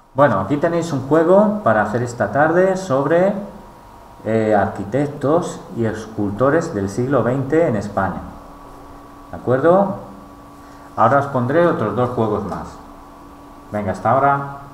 Bueno, aquí tenéis un juego para hacer esta tarde sobre arquitectos y escultores del siglo XX en España. ¿De acuerdo? Ahora os pondré otros dos juegos más. Venga, hasta ahora.